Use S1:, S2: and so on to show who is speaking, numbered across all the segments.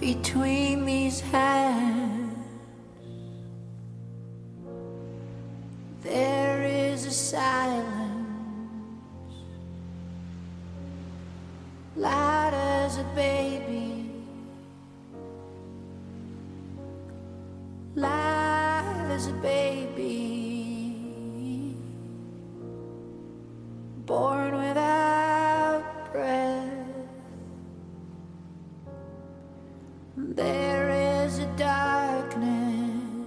S1: between these hands. There is a silence, loud as a baby, loud as a baby, born without breath. There is a darkness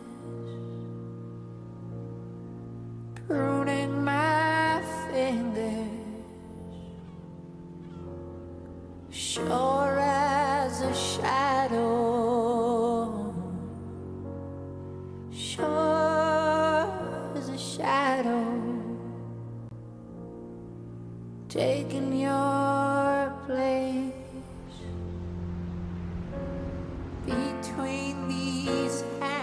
S1: pruning my fingers, sure as a shadow, sure as a shadow, taking your place. Between these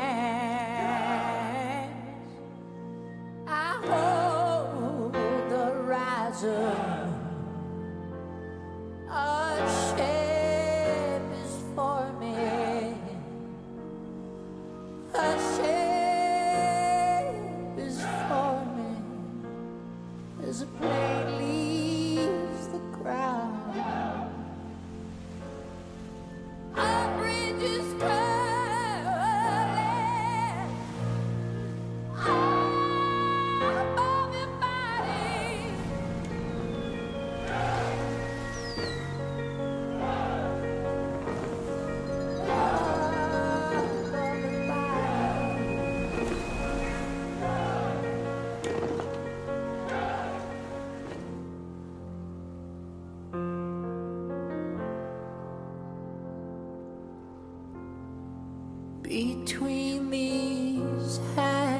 S1: hands, I hold the riser. A shape is forming. A shape is forming as a plane leaves the ground. Between these hands.